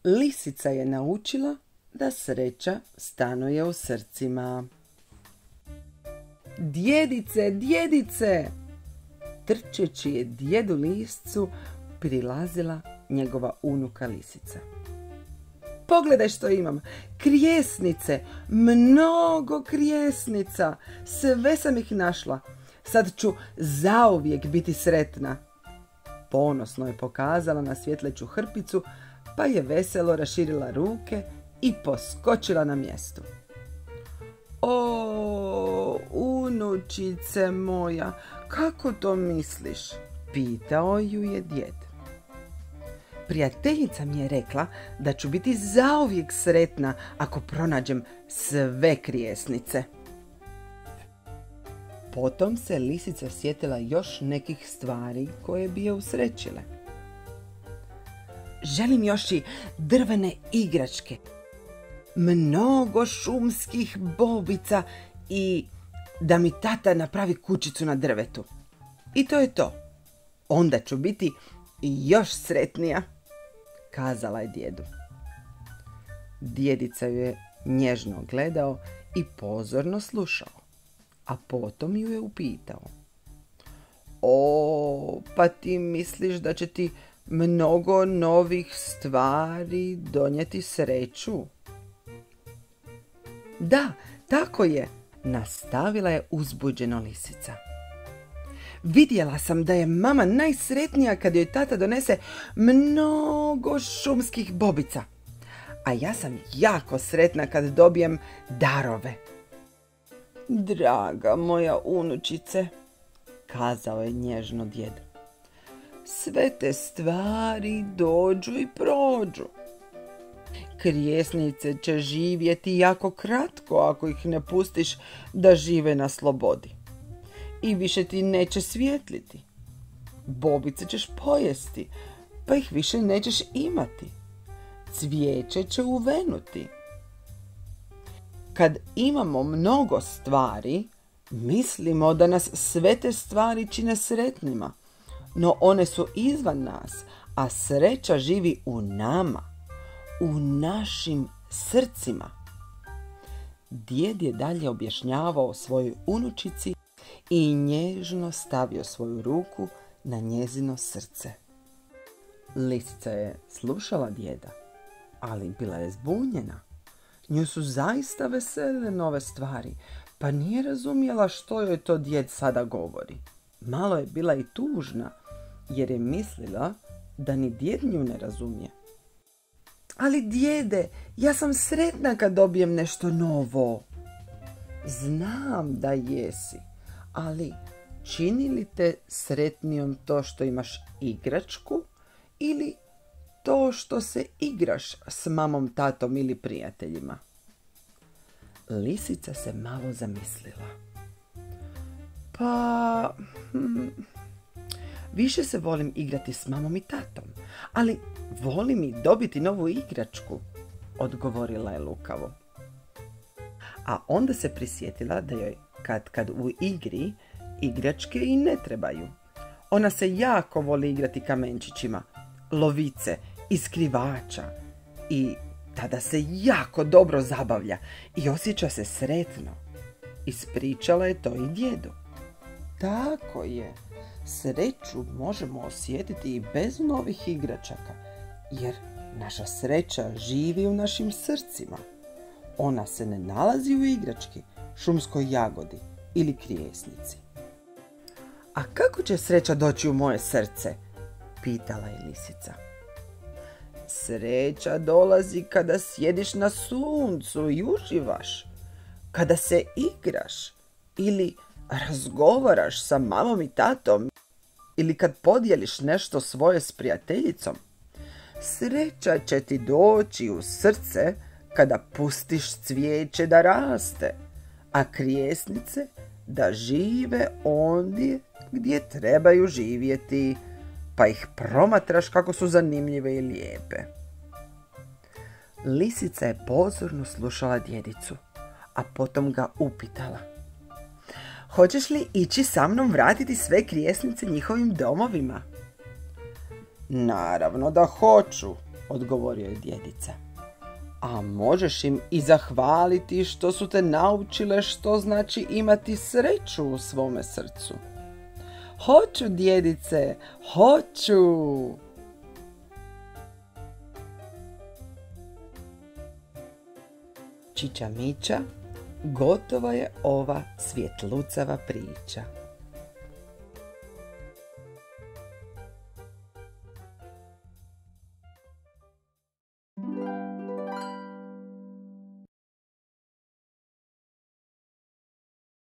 Lisica je naučila da sreća stanuje u srcima. Djedice, djedice! Trčeći je djedu liscu prilazila njegova unuka lisica. Pogledaj što imam, krijesnice, mnogo krijesnica, sve sam ih našla. Sad ću zauvijek biti sretna. Ponosno je pokazala na svjetleću hrpicu, pa je veselo raširila ruke i poskočila na mjestu. O, unučice moja, kako to misliš? Pitao ju je djed. Prijateljica mi je rekla da ću biti zauvijek sretna ako pronađem sve krijesnice. Potom se lisica sjetila još nekih stvari koje bi je usrećile. Želim još i drvene igračke, mnogo šumskih bobica i da mi tata napravi kućicu na drvetu. I to je to. Onda ću biti još sretnija, kazala je djedu. Djedica ju je nježno gledao i pozorno slušao, a potom ju je upitao. O, pa ti misliš da će ti mnogo novih stvari donijeti sreću? Da, tako je, nastavila je uzbuđeno lisica. Vidjela sam da je mama najsretnija kad joj tata donese mnogo šumskih bobica. A ja sam jako sretna kad dobijem darove. Draga moja unučice, kazao je nježno djed, sve te stvari dođu i prođu. Krijesnice će živjeti jako kratko ako ih ne pustiš da žive na slobodi. I više ti neće svijetliti. Bobice ćeš pojesti, pa ih više nećeš imati. Cvijeće će uvenuti. Kad imamo mnogo stvari, mislimo da nas sve te stvari čine sretnima, no one su izvan nas, a sreća živi u nama, u našim srcima. Djed je dalje objašnjavao svojoj unučici i nježno stavio svoju ruku na njezino srce. Lisica je slušala djeda, ali bila je zbunjena. Nju su zaista veselile nove stvari, pa nije razumjela što joj to djed sada govori. Malo je bila i tužna, jer je mislila da ni djed nju ne razumije. Ali djede, ja sam sretna kad dobijem nešto novo. Znam da jesi, ali čini li te sretnijom to što imaš igračku ili to što se igraš s mamom, tatom ili prijateljima? Lisica se malo zamislila. Pa, više se volim igrati s mamom i tatom, ali volim i dobiti novu igračku, odgovorila je lukavo. A onda se prisjetila da joj kad u igri igračke i ne trebaju. Ona se jako voli igrati kamenčićima, lovice i skrivača i tada se jako dobro zabavlja i osjeća se sretno. Ispričala je to i djedu. Tako je, sreću možemo osjetiti i bez novih igračaka, jer naša sreća živi u našim srcima. Ona se ne nalazi u igrački, šumskoj jagodi ili krijesnici. A kako će sreća doći u moje srce? Pitala je lisica. Sreća dolazi kada sjediš na suncu i uživaš, kada se igraš ili razgovaraš sa mamom i tatom ili kad podijeliš nešto svoje s prijateljicom. Sreća će ti doći u srce kada pustiš cvijeće da raste, a krijesnice da žive ondje gdje trebaju živjeti, pa ih promatraš kako su zanimljive i lijepe. Lisica je pozorno slušala djedicu, a potom ga upitala. Hoćeš li ići sa mnom vratiti sve krijesnice njihovim domovima? Naravno da hoću, odgovorio je djedica. A možeš im i zahvaliti što su te naučile što znači imati sreću u svome srcu. Hoću, djedice, hoću! Čiča Miča, gotova je ova svjetlucava priča.